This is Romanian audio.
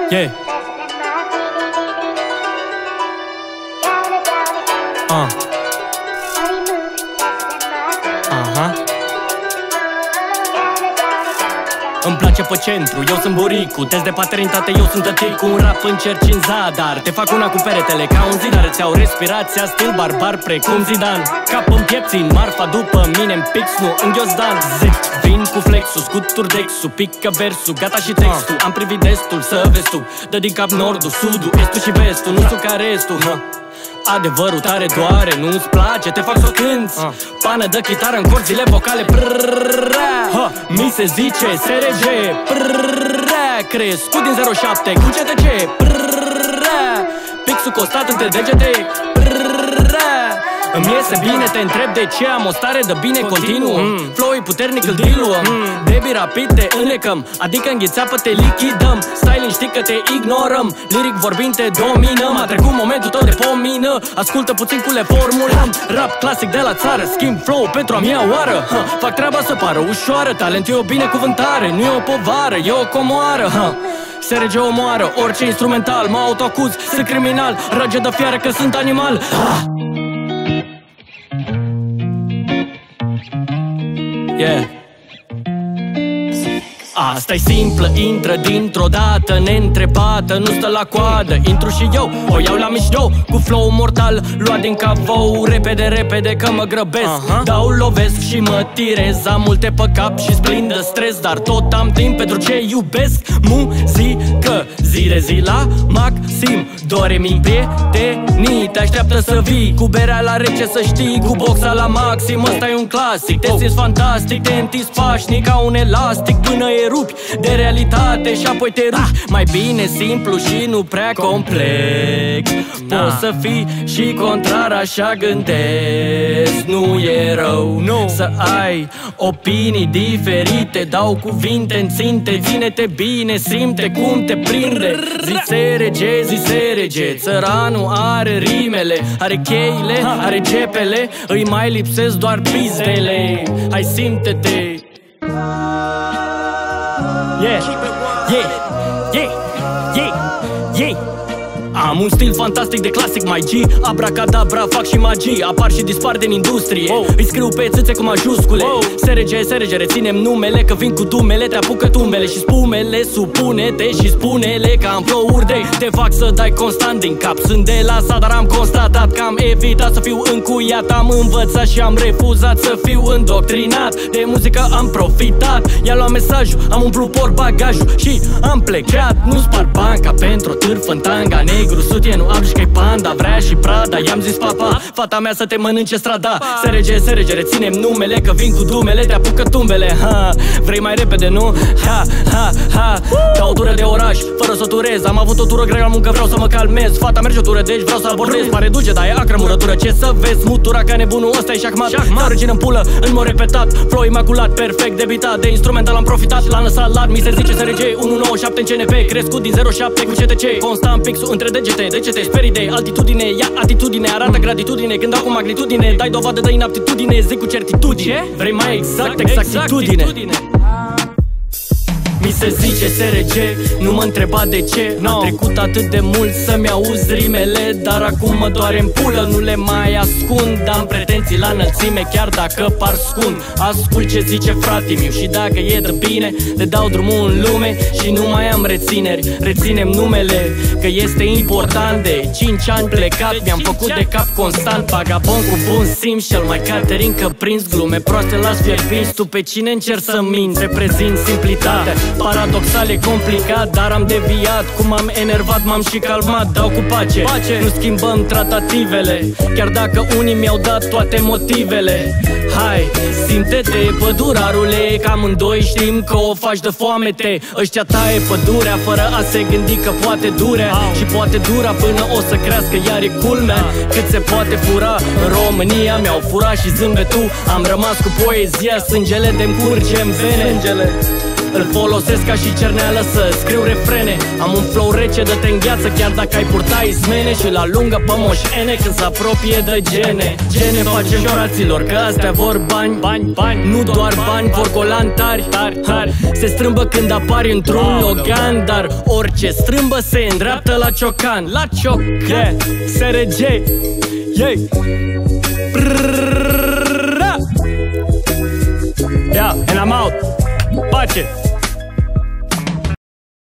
Yeah. Îmi place pe centru, eu sunt buricul. Test de paternitate, eu sunt tăticul. Un rap încerci în zadar, te fac una cu peretele ca un zidar. Îți iau respirația, stil barbar precum Zidane. Cap în piept, țin marfa după mine în pix, nu în ghiozdan. Zic, vin cu flexul, scutur dexul, pică versul, gata și textul. Am privit destul, să vezi tu. Dă din cap nordul, sudul, estul și vestul. Nu știu care restul, adevărul tare doare, nu-ți place, te fac să o cânti. Pană de chitară în corzile vocale. Mi se zice SRG. Crescut din 07 cu CTC. Pixul costat între degete. Îmi iese bine, te întreb de ce am o stare de bine continuă. Flow-i puternic, îl diluăm. Baby rapid te înecăm, adică înghițeapă te lichidăm. Styling știi că te ignorăm, lyric vorbind te dominăm. A trecut momentul tău de pomină, ascultă puțin cum le formulăm. Rap clasic de la țară, schimb flow pentru a mea oară. Fac treaba să pară ușoară, talentul e o binecuvântare. Nu e o povară, e o comoară. SRG omoară, orice instrumental, mă autoacuz, sunt criminal. Rage de fiară că sunt animal. Yeah. Asta-i simplă, intră dintr-o dată neîntrebată, nu stă la coadă. Intru și eu, o iau la mișto, cu flow mortal, luat din cavou. Repede, repede că mă grăbesc, dau, lovesc și mă tirez. Am multe pe cap și splin de stres, dar tot am timp pentru ce iubesc. Muzică, zi de zi la maxim. Dore-mi prietenii, te așteaptă să vii, cu berea la rece să știi, cu boxa la maxim. Ăsta e un clasic, te simți fantastic, te întinzi pașnic ca un elastic până erupi de realitate și apoi te rupi. Mai bine simplu și nu prea complex. Poți să fii și contrar, așa gândesc. Nu e rău să ai opinii diferite. Dau cuvinte în ținte, ține-te bine, simte cum te prinde. Zi SRG, zi SRG, țăranul are rimele, are cheile, are cepele, îi mai lipsesc doar pizdele. Hai simte-te. Yeah, yeah, yeah, yeah, yeah. Am un stil fantastic de clasic, mai G. Abracadabra, fac și magii, apar și dispar din industrie. Îi scriu pe țâțe cu majuscule. SRG, SRG, reținem numele, că vin cu dumele, te apucă tumbele și spumele. Supune-te și spune-le că am flow-uri de te fac să dai constant din cap. Sunt de la sat, dar am constatat că am evitat să fiu încuiat. Am învățat și am refuzat să fiu îndoctrinat. De muzică am profitat, i-am luat mesajul, am umplut bagajul și am plecat. Nu spar banca pentru o târfă în tanga negru. Sutien, nu am că-i panda, vrea și Prada. I-am zis papa, fata mea să te mănânce strada. SRG, SRG, reținem numele, că vin cu dumele, te apucă tumbele. Vrei mai repede, nu? Dau o tură de oraș, fără să o turez. Am avut o tură grea la muncă, vreau să mă calmez. Fata merge o tură, deci vreau să abordez. Pare duce, dar e acră murătură, ce să vezi? Mutura ca nebunul, ăsta e șahmat. Dau regin în pulă, în mod repetat. Flow imaculat, perfect debitat. De instrumental am profitat, l-am lăsat lat. Mi se zice SRG, 197 în CNP. Crescut din 07 cu CTC. Constant pixul între degete, sperii de altitudine. Ia atitudine, arată gratitudine. Când dau cu magnitudine, dai dovadă de inaptitudine. Zic cu certitudine, vrei mai exactitudine. Mi se zice SRG, nu mă întreba de ce. A trecut atât de mult să-mi auzi rimele, dar acum mă doare în pulă, nu le mai ascund. Am pretenții la înălțime, chiar dacă par scund. Ascult ce zice frate-miu și dacă e de bine, le dau drumul în lume și nu mai am rețineri. Reținem numele, că este important. De 5 ani plecat, mi-am făcut de cap constant. Vagabond cu bun simț, cel mai Caterin că prins glume proaste las fierbinți. Tu pe cine încerci să minți? Reprezint simplitate. Paradoxal e complicat, dar am deviat. Cum am enervat, m-am și calmat. Dau cu pace, nu schimbăm tratativele, chiar dacă unii mi-au dat toate motivele. Hai, simte-te, pădurarule, că amândoi știm că o faci de foamete. Ăștia taie pădurea fără a se gândi că poate durea. Și poate dura până o să crească, iar e culmea cât se poate fura. În România mi-au furat și zâmbetul. Am rămas cu poezia, sângele de-mi curge în vene. Îl folosesc ca și cerneală să scriu refrene. Am un flow rece de te îngheață chiar dacă ai purta izmene. Și la lungă pe Moș N când se apropie de gene. Gene facem fraților, că astea vor bani, bani, bani. Nu doar bani, vor golani tari, tari, tari. Se strâmbă când apari într-un Logan, dar orice strâmbă se îndreaptă la ciocan. La ciocan, SRG, yeah. Yeah, and I'm out. Pace.